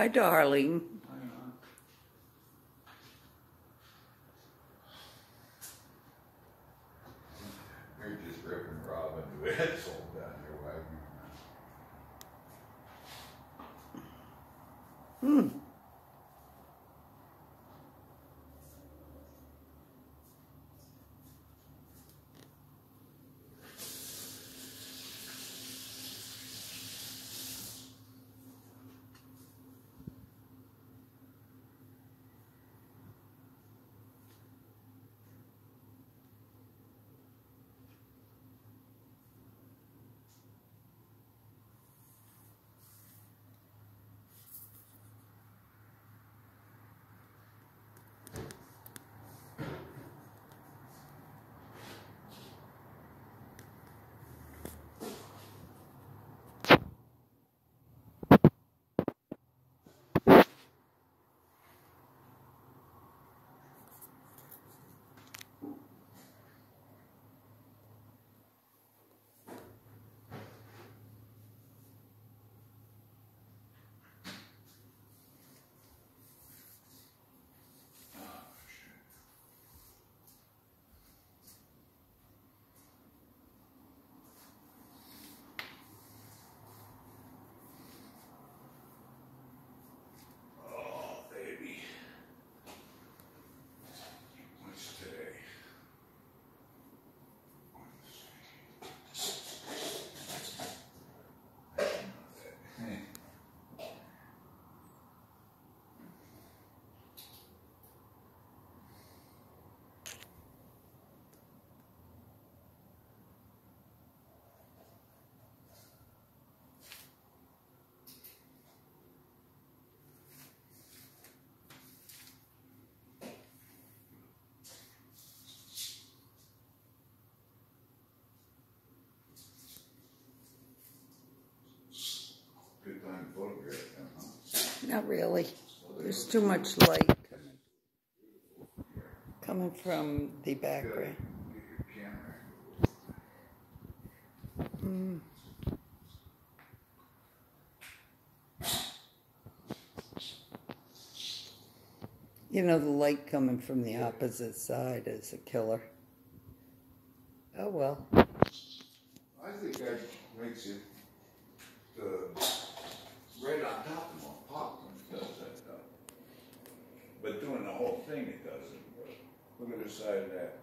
Hi, darling. You're just ripping Robin to Edsel down here, wagging. Good time to photograph them, huh? Not really. There's too much light coming from the background. You know, the light coming from the opposite side is a killer. Oh well. I think that makes it right on top of them pop when it does that stuff. But doing the whole thing, it doesn't. Look at the side of that.